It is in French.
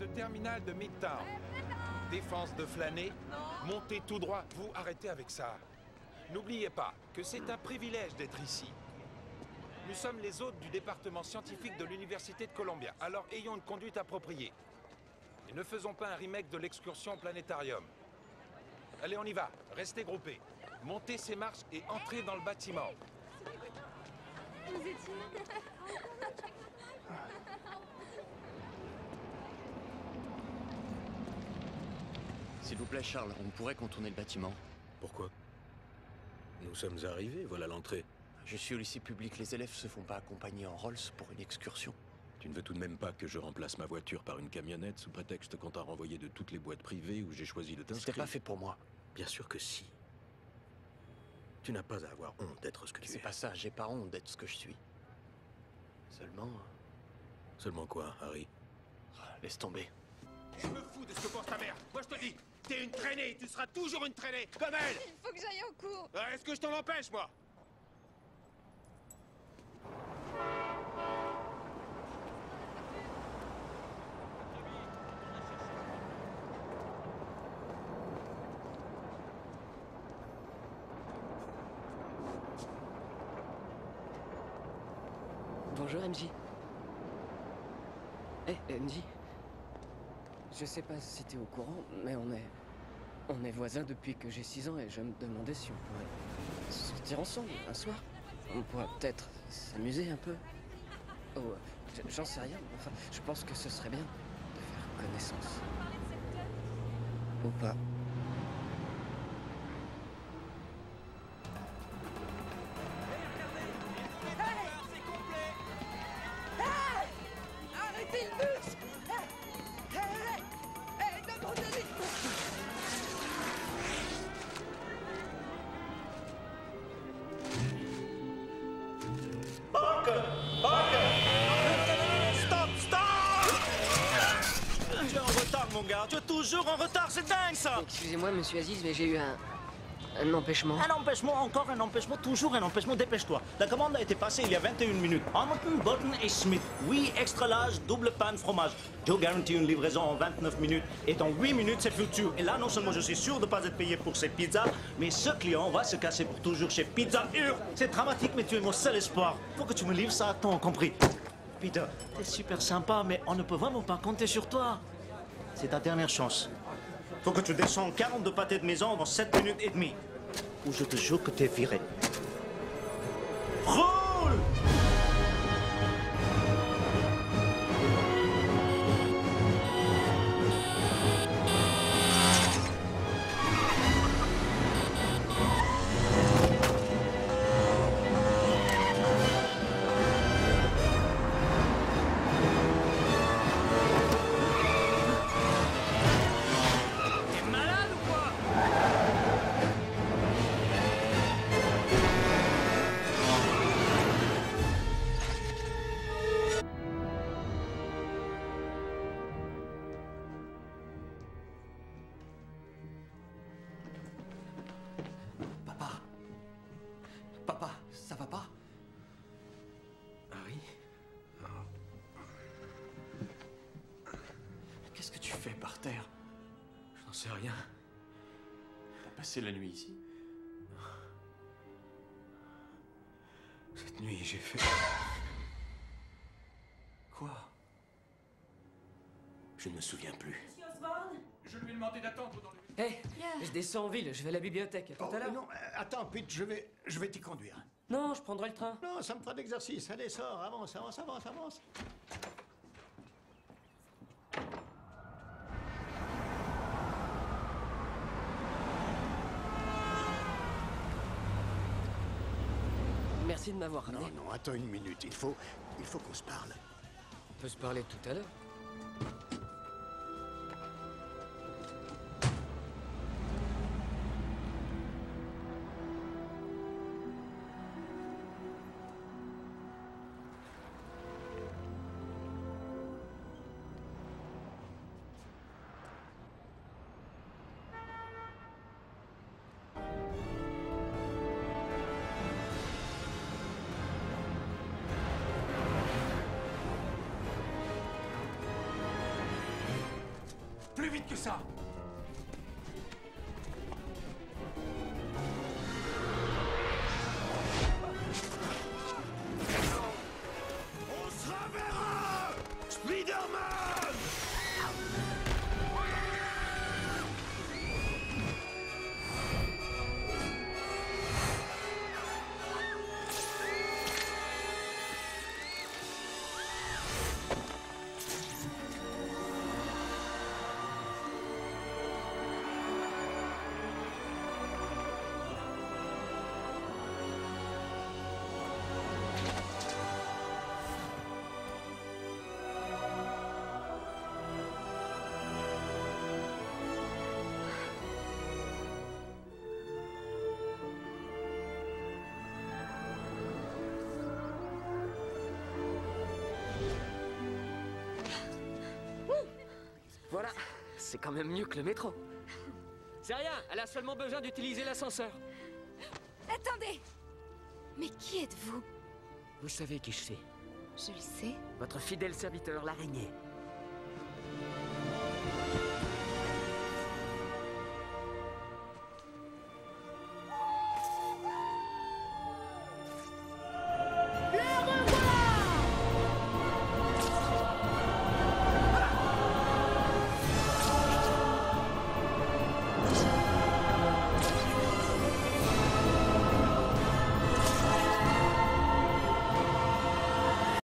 terminal de Midtown. Défense de flâner, montez tout droit, vous arrêtez avec ça. N'oubliez pas que c'est un privilège d'être ici. Nous sommes les hôtes du département scientifique de l'Université de Columbia, alors ayons une conduite appropriée. Et ne faisons pas un remake de l'excursion au planétarium. Allez, on y va, restez groupés. Montez ces marches et entrez dans le bâtiment. Vous étiez... S'il vous plaît, Charles, on pourrait contourner le bâtiment. Pourquoi? Nous sommes arrivés, voilà l'entrée. Je suis au lycée public, les élèves se font pas accompagner en Rolls pour une excursion. Tu ne veux tout de même pas que je remplace ma voiture par une camionnette sous prétexte qu'on t'a renvoyé de toutes les boîtes privées où j'ai choisi de t'inscrire? C'était pas fait pour moi. Bien sûr que si. Tu n'as pas à avoir honte d'être ce que tu es. C'est pas ça, j'ai pas honte d'être ce que je suis. Seulement... Seulement quoi, Harry? Laisse tomber. Je me fous de ce que pense ta mère. Moi, je te dis, t'es une traînée, tu seras toujours une traînée, comme elle. Il faut que j'aille au cours. Est-ce que je t'en empêche, moi? Bonjour MJ. MJ. Je sais pas si t'es au courant, mais on est voisins depuis que j'ai 6 ans et je me demandais si on pourrait sortir ensemble un soir. On pourrait peut-être s'amuser un peu. Oh, j'en sais rien, mais enfin, je pense que ce serait bien de faire connaissance. Ou pas. Arrêtez le bus. Demandez-les. Tu es en retard, mon gars. Tu es toujours en retard, c'est dingue, ça. Excusez-moi, monsieur Aziz, mais j'ai eu un empêchement. Un empêchement, encore un empêchement, toujours un empêchement. Dépêche-toi. La commande a été passée il y a 21 minutes. Hamilton, Bolton et Smith. Oui, extra large, double pain de fromage. Joe garantit une livraison en 29 minutes. Et dans 8 minutes, c'est futur. Et là, non seulement je suis sûr de ne pas être payé pour ces pizzas, mais ce client va se casser pour toujours chez Pizza Hut. C'est dramatique, mais tu es mon seul espoir. Faut que tu me livres ça à temps, compris? Peter, t'es super sympa, mais on ne peut vraiment pas compter sur toi. C'est ta dernière chance. Faut que tu descends 42 pâtés de maison dans 7 minutes et demie. Ou je te jure que t'es viré. Roule! T'es malade ou quoi? Papa, ça va pas? Harry? Qu'est-ce que tu fais par terre? Je n'en sais rien. T'as passé la nuit ici? Cette nuit, j'ai fait... Quoi? Je ne me souviens plus. Je lui ai demandé d'attendre dans le... Hé, je descends en ville, je vais à la bibliothèque. À tout à l'heure. Non, attends, Pete, je vais t'y conduire. Non, je prendrai le train. Non, ça me fera de l'exercice. Allez, sors, avance, avance, avance, avance. Merci de m'avoir ramené. Non, non, attends une minute. Il faut qu'on se parle. On peut se parler tout à l'heure. vite que ça. On se reverra! Spider-Man! Voilà, c'est quand même mieux que le métro. C'est rien, elle a seulement besoin d'utiliser l'ascenseur. Attendez! Mais qui êtes-vous? Vous savez qui je suis. Je le sais. Votre fidèle serviteur, l'araignée.